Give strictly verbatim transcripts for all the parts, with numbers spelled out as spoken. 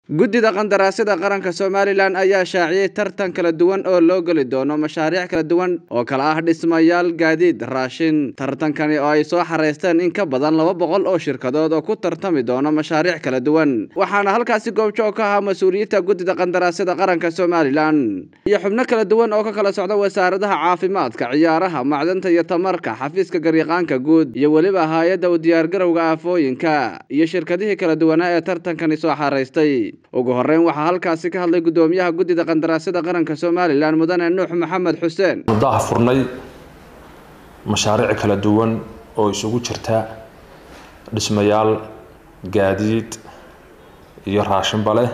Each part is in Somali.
guddida qandaraasyada qaranka Somaliland ayaa shaaciyay tartan kala duwan oo loo gali doono mashaariic kala duwan oo kala ah dhismayaal gaadiid raashin tartankani oo ay soo xareysteen in ka badan laba boqol oo shirkadood oo ku tartami doona mashaariic kala duwan waxaana halkaasi goobjoog ka ah mas'uuliyiinta guddida qandaraasyada qaranka Somaliland iyo xubno kala duwan oo ka kala socda wasaaradaha caafimaadka ciyaaraha macdanta iyo tamarka xafiiska garyaqaanka guud iyo waliba hay'adda u diyaar garowga aafooyinka iyo shirkadihii kala duwan ee tartankani soo xareystay ugu horeyn waxa halkaasi ka hadlay gudoomiyaha guddida qandaraasyada qaranka Somaliland mudane Nuux Maxamed Xuseen madax furnay mashaariic kala duwan oo isugu jirta dhismayaal gaadiid iyo raashin bale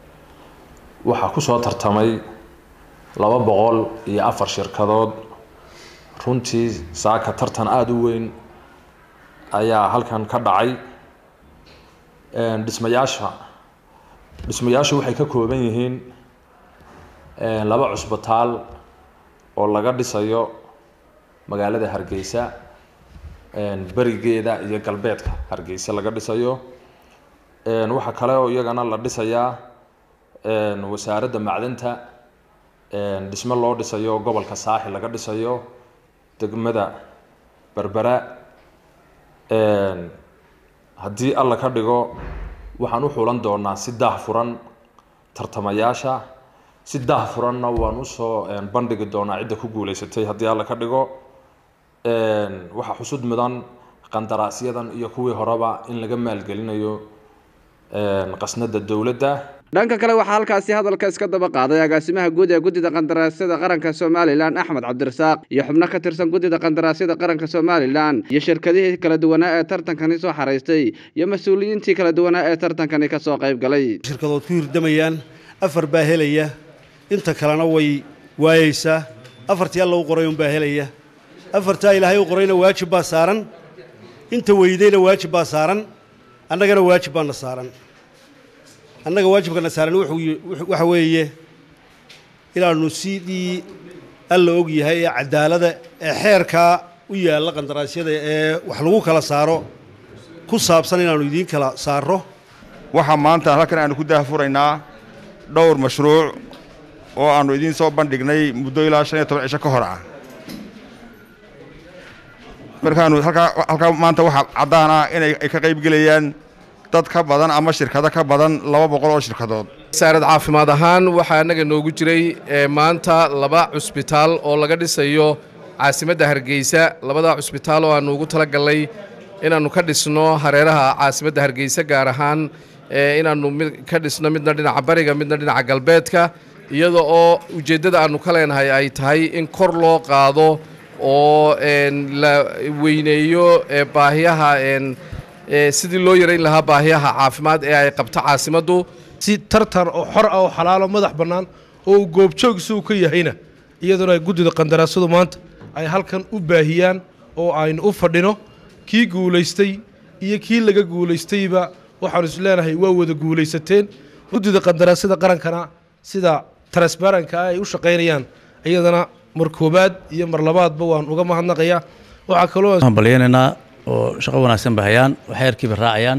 waxa ku soo tartamay laba boqol iyo afar shirkadood runtii saaka tartan aad u weyn ayaa halkan ka dhacay ee dhismayaasha dhismayaashu waxay ka kooban yihiin ee laba cusbitaal oo laga dhisayo magaalada Hargeysa ee barigeeda iyo galbeedka Hargeysa laga dhisayo ee waxa kale oo iyagana la dhisayaa ee wasaaradda macdanta ee dhismo loo dhisayo gobolka Saaxil laga dhisayo degmada Berbera ee haddii alla ka dhigo waxaan u xulan doonaa si daahfuran tartamayaasha si daahfuranna waan u soo bandhigi doonaa cidda ku guuleysatay haddii alla ka dhigo ee waxa xusud mudan qandaraasyadan iyo kuwii horeba in laga maalgelinayo ee qasnada dawladda dhanka kale waxa halkaasi hadalka iska daba qaaday agaasimaha guud ee guddida qandaraasyada qaranka Somaliland Axmed Cabdirasaaq iyo xubno ka tirsan guddida qandaraasyada qaranka Somaliland iyo shirkadihii kala duwan ee tartankani soo xareystay iyo mas'uuliyiintii kala duwan ee tartankani ka soo qayb galay shirkadood ku hirdamayaan afar baa helaya inta kalena way waayaysaa afartii alla u qoray un baa helaya afartaa ilaahay u qorayna waajib baa saaran inta weydayna waajib baa saaran annagana waajib baa na saaran annaga waajibkana saaran waxa weeye ilaanu sidii alla og yahay ee cadaalada ee xeerka u yaala qandaraasyada ee wax lagu kala saaro ku saabsan inaanu idin kala saaro waxa maanta halkan aanu ku daahfuraynaa dhowr mashruuc oo aanu idin soo bandhignay muddo ilaa shan iyo toban cisho ka hor ah markaanu halka halka maanta waxa cadaan ah inay ka qayb galayaan dad ka badan ama shirkado ka badan laba boqol oo shirkadood wasaaradda caafimaad ahaan waxa anaga noogu jiray maanta laba cusbitaal oo laga dhisayo caasimadda Hargeysa labada cusbitaal oo aan ugu tala galay inaanu ka dhisno hareeraha caasimadda Hargeysa gaar ahaan inaanu ka dhisno midna dhinaca bariga midna dhinaca galbeedka iyadoo oo ujeedada aanu ka leenahay ay tahay in kor loo qaado oo la weyneeyo baahiyaha sidii loo yareyn lahaa baahiyaha caafimaad ee ay qabto caasimaddu si tartan oo xor ah oo xalaalo madax bannaan oo goobjoog soo ka yahayna iyadoo ay guddida qandaraasyadu maanta ay halkan u baahiyaan oo aynu u fadhino kii guuleystay iyo kii laga guuleystayba waxaan is leenahay waa wada guuleysateen guddida qandaraasyada qarankana sida transparentka ay u shaqeynayaan iyadana mar koobaad iyo mar labaadba waan uga mahadnaqayaa waxa kale oo balyeynaa oo shaqo wanaagsan bahayaan waxeerkiiba raacayaan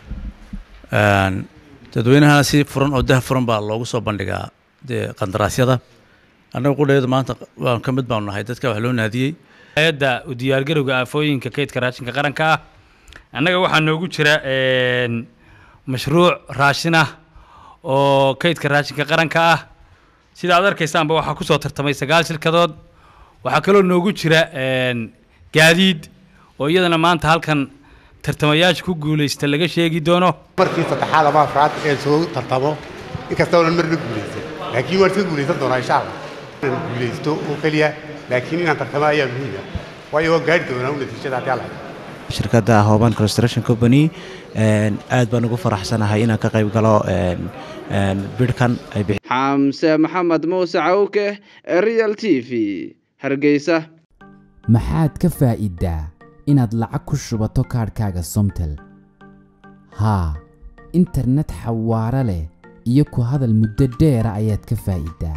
een dadweynaha si furan oo dah furan baa loogu soo bandhigaa qandaraasyada anagu qudheedu maanta waan ka mid baan nahay dadka wax loo naadiyay hay'adda u diyaar garowga aafooyinka kaydka raashinka qaranka ah annaga waxaa noogu jira een mashruuc raashin ah oo kaydka raashinka qaranka ah sida aad arkaysaanba waxaa ku soo tartamay sagaal shirkadood waxaa kaloo noogu jira een gaadiid oo iyadana maanta halkan tartamayaasha ku guuleysta laga sheegi doono markii saddexaad ama afraad ee soo tartamo inkastoo aan marna guuleysay laakiin waan soo guuleysan doonaa insha Allah inaan guuleysto oo kaliya laakiin inaan tartamo ayaa muhiim ah waayo gaari doonaa natiijada hadii Allah shirkadda Hoban Construction Company een aad baan ugu faraxsanahay inaan ka qayb galo een een bidkan ay Xamse Maxamed Muuse Cawke Real T V Hargeysa maxaad ka faa'iidaa inaad lacag ku shubato kaarkaaga Somtel haa internet xawaare leh iyo ku hadal muddo dheer ayaad ka faa'iidaa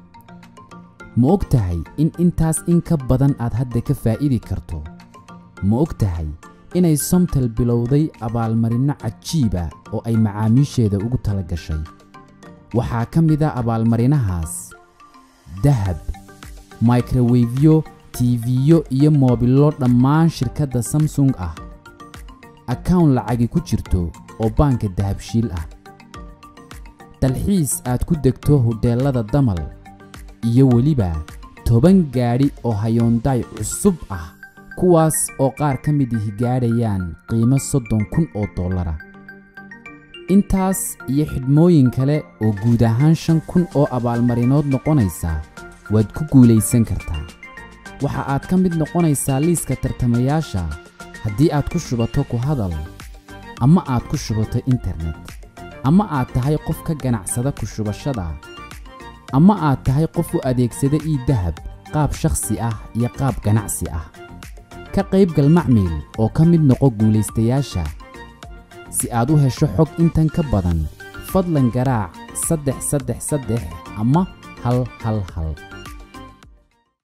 ma ogtahay in intaas in ka badan aad hadda ka faa'iidi karto ma ogtahay inay Somtel bilowday abaalmarino cajiib ah oo ay macaamiisheeda ugu tala gashay. waxaa ka mid ah abaalmarinahaas dahab, microwave-yo, T V-yo iyo moobilo dhammaan shirkadda Samsung ah, account lacagi ku jirto oo banka dahabshiil ah, dalxiis aad ku degto hoteelada Damal, iyo weliba toban gaadhi oo Hyundai cusub ah kuwaas oo qaar ka mid ah gaadhayaan qiimo soddon kun oo dollar. intaas iyo xidhmooyin kale oo guud ahaan shan kun oo abaalmarinood noqonaysa waad ku guulaysan kartaa. waxa aad ka mid noqonaysaa liiska tartamayaasha haddii aad ku shubato ku hadal, ama aad ku shubato internet, ama aad tahay qof ka ganacsada ku shubashada, ama aad tahay qof u adeegsada e-dahab qaab shakhsi ah iyo qaab ganacsi ah. ka qaybgal macmiil oo ka mid noqo guulaystayaasha. si aad u hesho xog intan ka badan, fadlan garaac saddex saddex saddex ama hal hal hal.